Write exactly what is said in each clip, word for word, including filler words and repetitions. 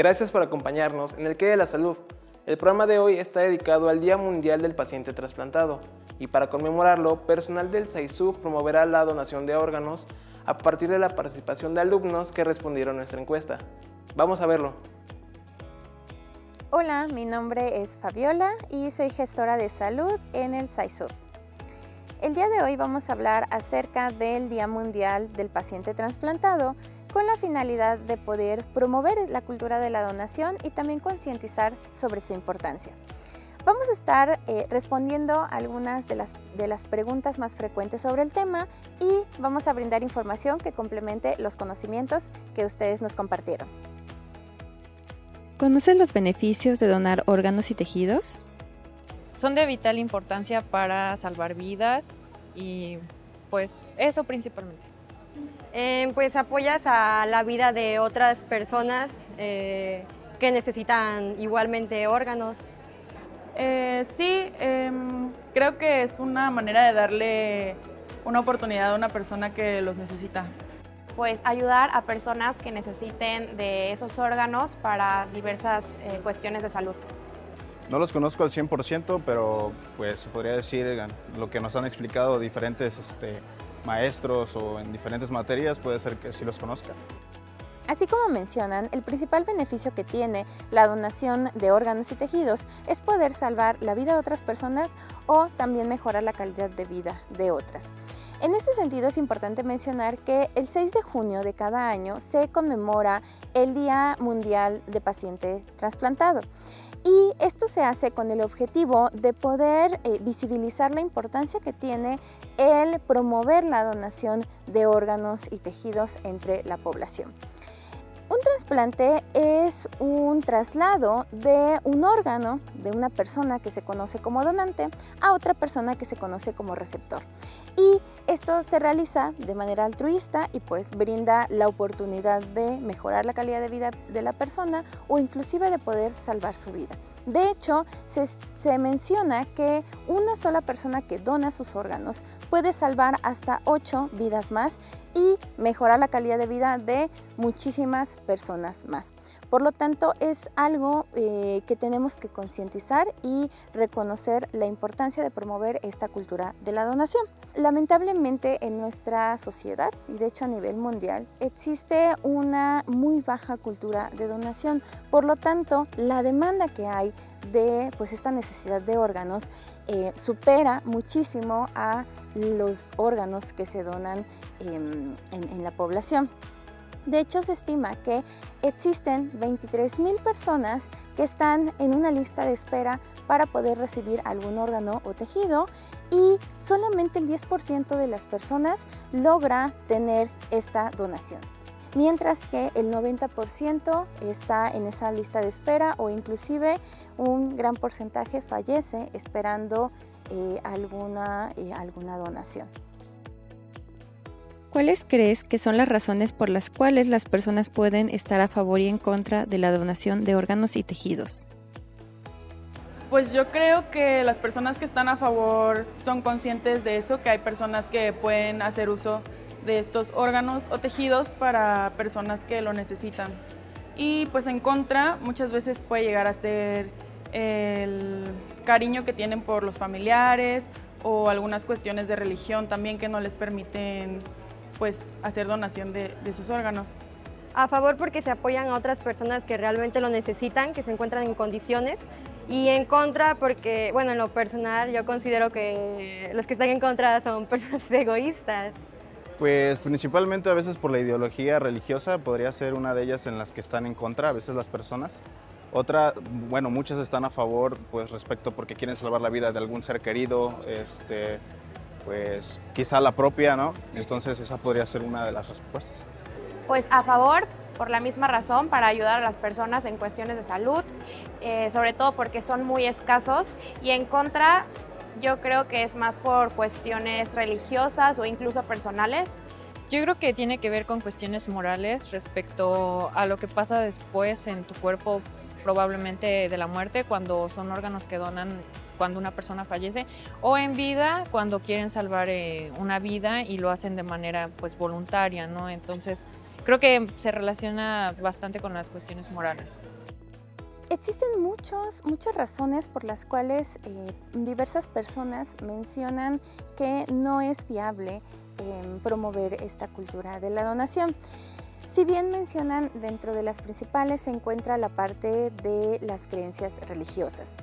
Gracias por acompañarnos en el Qué de la Salud. El programa de hoy está dedicado al Día Mundial del Paciente Trasplantado y para conmemorarlo, personal del SAISUB promoverá la donación de órganos a partir de la participación de alumnos que respondieron a nuestra encuesta. Vamos a verlo. Hola, mi nombre es Fabiola y soy gestora de salud en el SAISUB. El día de hoy vamos a hablar acerca del Día Mundial del Paciente Trasplantado con la finalidad de poder promover la cultura de la donación y también concientizar sobre su importancia. Vamos a estar eh, respondiendo algunas de las, de las preguntas más frecuentes sobre el tema y vamos a brindar información que complemente los conocimientos que ustedes nos compartieron. ¿Conocen los beneficios de donar órganos y tejidos? Son de vital importancia para salvar vidas y pues eso principalmente. Eh, pues apoyas a la vida de otras personas eh, que necesitan igualmente órganos. Eh, sí, eh, creo que es una manera de darle una oportunidad a una persona que los necesita. Pues ayudar a personas que necesiten de esos órganos para diversas eh, cuestiones de salud. No los conozco al cien por ciento, pero pues se podría decir lo que nos han explicado diferentes este, maestros o en diferentes materias, puede ser que sí los conozca. Así como mencionan, el principal beneficio que tiene la donación de órganos y tejidos es poder salvar la vida de otras personas o también mejorar la calidad de vida de otras. En este sentido es importante mencionar que el seis de junio de cada año se conmemora el Día Mundial de Paciente Trasplantado. Y esto se hace con el objetivo de poder eh, visibilizar la importancia que tiene el promover la donación de órganos y tejidos entre la población. Un trasplante es un traslado de un órgano de una persona que se conoce como donante a otra persona que se conoce como receptor. Y esto se realiza de manera altruista y pues brinda la oportunidad de mejorar la calidad de vida de la persona o inclusive de poder salvar su vida. De hecho, se, se menciona que una sola persona que dona sus órganos puede salvar hasta ocho vidas más y mejorar la calidad de vida de muchísimas personas más. Por lo tanto, es algo eh, que tenemos que concientizar y reconocer la importancia de promover esta cultura de la donación. Lamentablemente en nuestra sociedad, y de hecho a nivel mundial, existe una muy baja cultura de donación. Por lo tanto, la demanda que hay de pues, esta necesidad de órganos eh, supera muchísimo a los órganos que se donan eh, en, en la población. De hecho, se estima que existen veintitrés mil personas que están en una lista de espera para poder recibir algún órgano o tejido y solamente el diez por ciento de las personas logra tener esta donación, mientras que el noventa por ciento está en esa lista de espera o inclusive un gran porcentaje fallece esperando eh, alguna, eh, alguna donación. ¿Cuáles crees que son las razones por las cuales las personas pueden estar a favor y en contra de la donación de órganos y tejidos? Pues yo creo que las personas que están a favor son conscientes de eso, que hay personas que pueden hacer uso de estos órganos o tejidos para personas que lo necesitan. Y pues en contra muchas veces puede llegar a ser el cariño que tienen por los familiares o algunas cuestiones de religión también que no les permiten pues hacer donación de, de sus órganos. A favor porque se apoyan a otras personas que realmente lo necesitan, que se encuentran en condiciones, y en contra porque, bueno, en lo personal yo considero que los que están en contra son personas egoístas. Pues principalmente a veces por la ideología religiosa, podría ser una de ellas en las que están en contra, a veces las personas. Otra, bueno, muchas están a favor pues respecto porque quieren salvar la vida de algún ser querido, este, pues quizá la propia, ¿no? Entonces esa podría ser una de las respuestas. Pues a favor, por la misma razón, para ayudar a las personas en cuestiones de salud, eh, sobre todo porque son muy escasos, y en contra yo creo que es más por cuestiones religiosas o incluso personales. Yo creo que tiene que ver con cuestiones morales respecto a lo que pasa después en tu cuerpo, probablemente de la muerte, cuando son órganos que donan cuando una persona fallece, o en vida cuando quieren salvar eh, una vida y lo hacen de manera pues voluntaria, ¿no? Entonces creo que se relaciona bastante con las cuestiones morales. Existen muchos, muchas razones por las cuales eh, diversas personas mencionan que no es viable eh, promover esta cultura de la donación. Si bien mencionan, dentro de las principales se encuentra la parte de las creencias religiosas.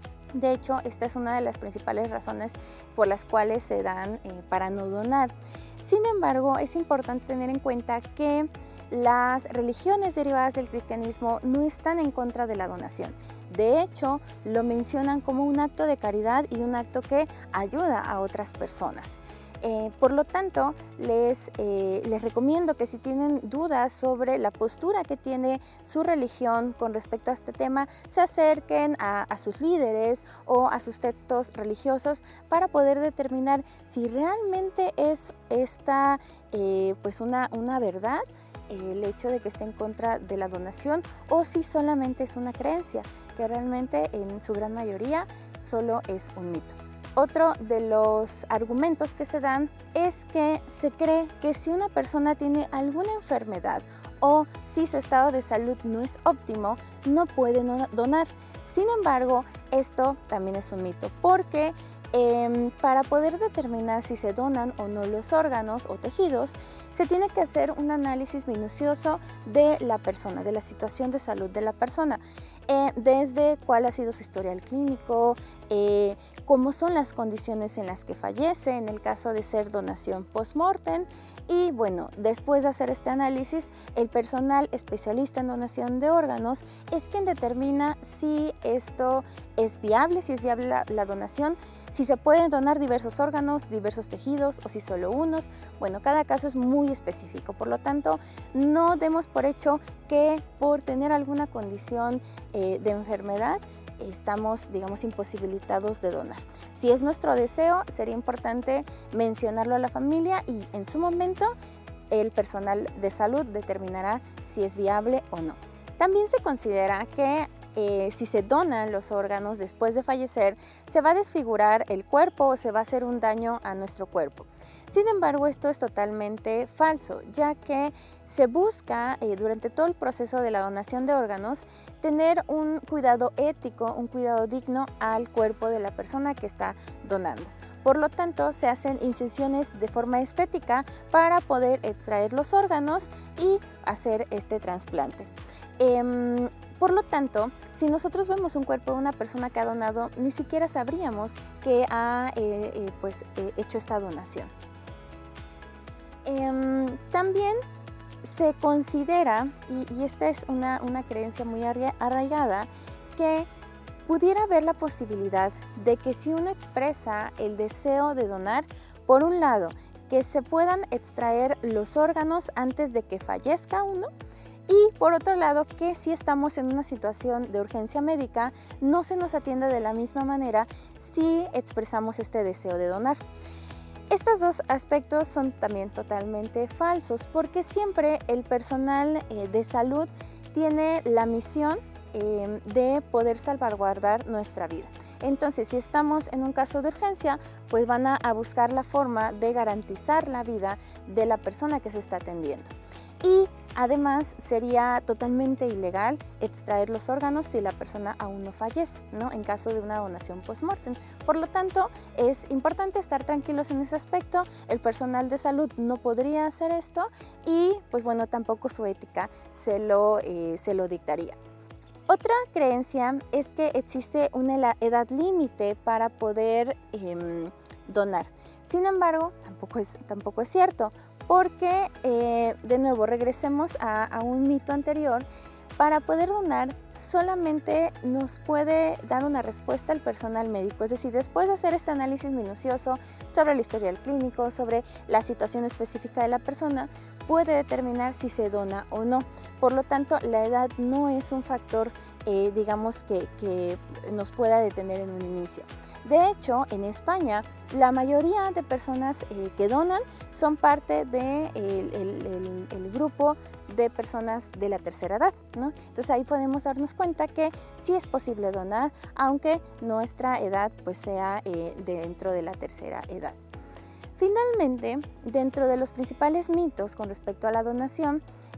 De hecho, esta es una de las principales razones por las cuales se dan eh, para no donar. Sin embargo, es importante tener en cuenta que las religiones derivadas del cristianismo no están en contra de la donación. De hecho, lo mencionan como un acto de caridad y un acto que ayuda a otras personas. Eh, por lo tanto, les, eh, les recomiendo que si tienen dudas sobre la postura que tiene su religión con respecto a este tema, se acerquen a, a sus líderes o a sus textos religiosos para poder determinar si realmente es esta eh, pues una, una verdad eh, el hecho de que esté en contra de la donación, o si solamente es una creencia, que realmente en su gran mayoría solo es un mito. Otro de los argumentos que se dan es que se cree que si una persona tiene alguna enfermedad o si su estado de salud no es óptimo, no puede donar. Sin embargo, esto también es un mito, porque eh, para poder determinar si se donan o no los órganos o tejidos, se tiene que hacer un análisis minucioso de la persona, de la situación de salud de la persona, eh, desde cuál ha sido su historial clínico, eh, cómo son las condiciones en las que fallece, en el caso de ser donación post-mortem. Y bueno, después de hacer este análisis, el personal especialista en donación de órganos es quien determina si esto es viable, si es viable la, la donación, si se pueden donar diversos órganos, diversos tejidos o si solo unos. Bueno, cada caso es muy específico, por lo tanto, no demos por hecho que por tener alguna condición eh, de enfermedad, estamos, digamos, imposibilitados de donar. Si es nuestro deseo, sería importante mencionarlo a la familia y en su momento el personal de salud determinará si es viable o no. También se considera que eh, si se donan los órganos después de fallecer, se va a desfigurar el cuerpo o se va a hacer un daño a nuestro cuerpo. Sin embargo, esto es totalmente falso, ya que se busca eh, durante todo el proceso de la donación de órganos tener un cuidado ético, un cuidado digno al cuerpo de la persona que está donando. Por lo tanto, se hacen incisiones de forma estética para poder extraer los órganos y hacer este trasplante. Eh, por lo tanto, si nosotros vemos un cuerpo de una persona que ha donado, ni siquiera sabríamos que ha eh, eh, pues, eh, hecho esta donación. Eh, también se considera, y, y esta es una, una creencia muy arraigada, que pudiera haber la posibilidad de que si uno expresa el deseo de donar, por un lado, que se puedan extraer los órganos antes de que fallezca uno, y por otro lado, que si estamos en una situación de urgencia médica, no se nos atienda de la misma manera si expresamos este deseo de donar. Estos dos aspectos son también totalmente falsos, porque siempre el personal eh, de salud tiene la misión eh, de poder salvaguardar nuestra vida. Entonces, si estamos en un caso de urgencia, pues van a, a buscar la forma de garantizar la vida de la persona que se está atendiendo. Y además sería totalmente ilegal extraer los órganos si la persona aún no fallece, ¿no? En caso de una donación post-mortem. Por lo tanto, es importante estar tranquilos en ese aspecto. El personal de salud no podría hacer esto y, pues bueno, tampoco su ética se lo, eh, se lo dictaría. Otra creencia es que existe una edad límite para poder eh, donar. Sin embargo, tampoco es, tampoco es cierto, porque, eh, de nuevo, regresemos a, a un mito anterior. Para poder donar, solamente nos puede dar una respuesta el personal médico, es decir, después de hacer este análisis minucioso sobre el historial clínico, sobre la situación específica de la persona, puede determinar si se dona o no. Por lo tanto, la edad no es un factor, eh, digamos, que, que nos pueda detener en un inicio. De hecho, en España, la mayoría de personas eh, que donan son parte del de el, el, el grupo de personas de la tercera edad, ¿no? Entonces ahí podemos darnos cuenta que sí es posible donar, aunque nuestra edad pues, sea eh, dentro de la tercera edad. Finalmente, dentro de los principales mitos con respecto a la donación,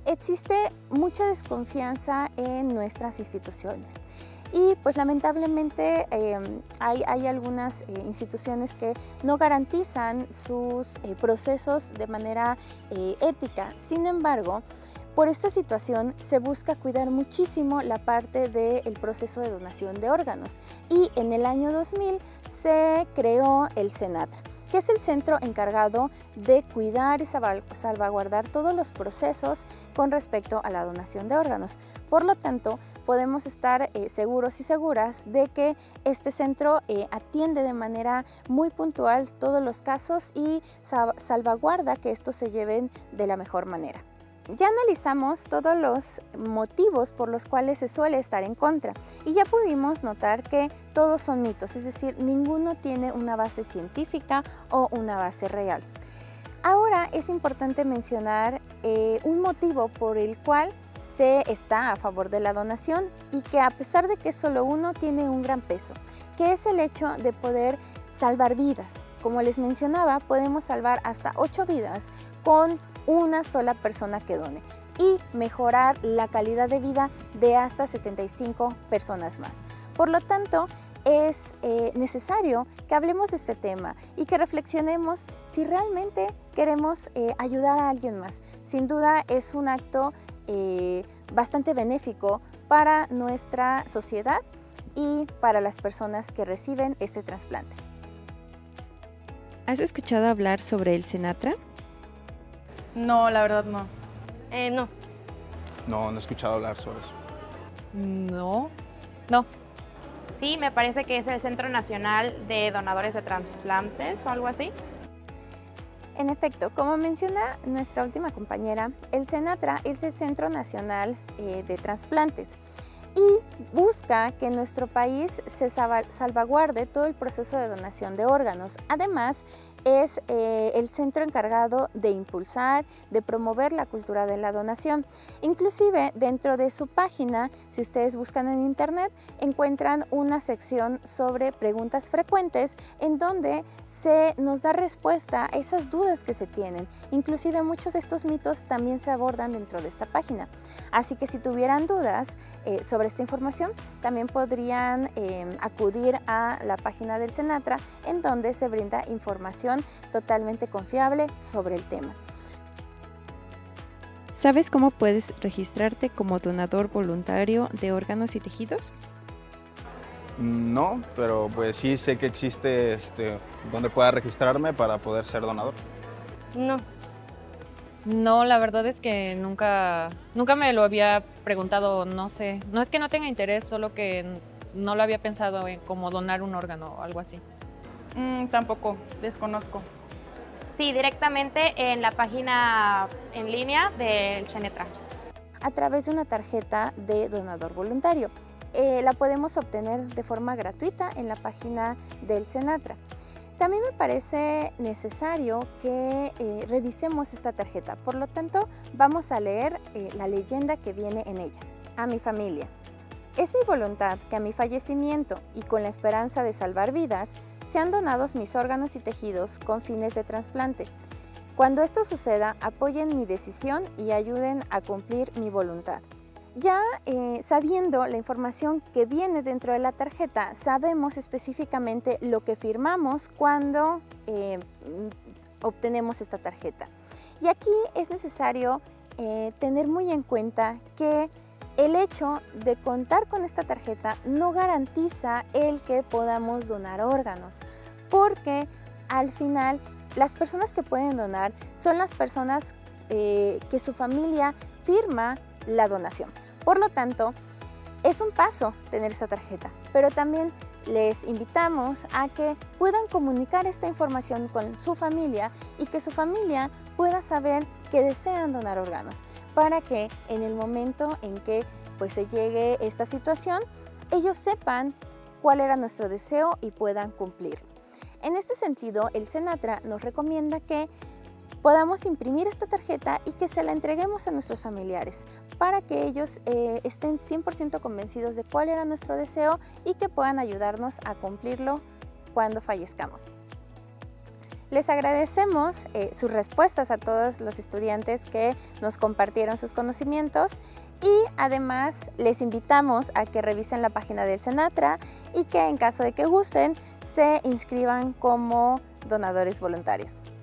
existe mucha desconfianza en nuestras instituciones. Y pues lamentablemente eh, hay, hay algunas eh, instituciones que no garantizan sus eh, procesos de manera eh, ética. Sin embargo, por esta situación se busca cuidar muchísimo la parte del proceso de donación de órganos y en el año dos mil se creó el CENATRA, que es el centro encargado de cuidar y salvaguardar todos los procesos con respecto a la donación de órganos. Por lo tanto, podemos estar eh, seguros y seguras de que este centro eh, atiende de manera muy puntual todos los casos y salvaguarda que estos se lleven de la mejor manera. Ya analizamos todos los motivos por los cuales se suele estar en contra y ya pudimos notar que todos son mitos, es decir, ninguno tiene una base científica o una base real. Ahora es importante mencionar eh, un motivo por el cual se está a favor de la donación y que a pesar de que solo uno tiene un gran peso, que es el hecho de poder salvar vidas. Como les mencionaba, podemos salvar hasta ocho vidas con una sola persona que done y mejorar la calidad de vida de hasta setenta y cinco personas más. Por lo tanto, es eh, necesario que hablemos de este tema y que reflexionemos si realmente queremos eh, ayudar a alguien más. Sin duda es un acto eh, bastante benéfico para nuestra sociedad y para las personas que reciben este trasplante. ¿Has escuchado hablar sobre el CENATRA? No, la verdad no. Eh, no. No, no he escuchado hablar sobre eso. No, no. Sí, me parece que es el Centro Nacional de Donadores de Trasplantes o algo así. En efecto, como menciona nuestra última compañera, el CENATRA es el Centro Nacional eh, de Trasplantes y busca que en nuestro país se salvaguarde todo el proceso de donación de órganos. Además, es eh, el centro encargado de impulsar, de promover la cultura de la donación. Inclusive dentro de su página, si ustedes buscan en internet, encuentran una sección sobre preguntas frecuentes en donde se nos da respuesta a esas dudas que se tienen. Inclusive muchos de estos mitos también se abordan dentro de esta página. Así que si tuvieran dudas eh, sobre esta información, también podrían eh, acudir a la página del CENATRA en donde se brinda información totalmente confiable sobre el tema. ¿Sabes cómo puedes registrarte como donador voluntario de órganos y tejidos? No, pero pues sí sé que existe este, donde pueda registrarme para poder ser donador. No. No, la verdad es que nunca, nunca me lo había preguntado, no sé. No es que no tenga interés, solo que no lo había pensado en como donar un órgano o algo así. Mm, tampoco, desconozco. Sí, directamente en la página en línea del CENATRA. A través de una tarjeta de donador voluntario. Eh, la podemos obtener de forma gratuita en la página del CENATRA. También me parece necesario que eh, revisemos esta tarjeta, por lo tanto vamos a leer eh, la leyenda que viene en ella. A mi familia. Es mi voluntad que a mi fallecimiento y con la esperanza de salvar vidas, sean donados mis órganos y tejidos con fines de trasplante. Cuando esto suceda, apoyen mi decisión y ayuden a cumplir mi voluntad. Ya eh, sabiendo la información que viene dentro de la tarjeta, sabemos específicamente lo que firmamos cuando eh, obtenemos esta tarjeta. Y aquí es necesario eh, tener muy en cuenta que el hecho de contar con esta tarjeta no garantiza el que podamos donar órganos, porque al final las personas que pueden donar son las personas eh, que su familia firma la donación. Por lo tanto, es un paso tener esta tarjeta, pero también les invitamos a que puedan comunicar esta información con su familia y que su familia pueda saber que desean donar órganos, para que en el momento en que pues, se llegue esta situación, ellos sepan cuál era nuestro deseo y puedan cumplirlo. En este sentido, el CENATRA nos recomienda que podamos imprimir esta tarjeta y que se la entreguemos a nuestros familiares para que ellos eh, estén cien por ciento convencidos de cuál era nuestro deseo y que puedan ayudarnos a cumplirlo cuando fallezcamos. Les agradecemos eh, sus respuestas a todos los estudiantes que nos compartieron sus conocimientos y además les invitamos a que revisen la página del Senatra y que en caso de que gusten se inscriban como donadores voluntarios.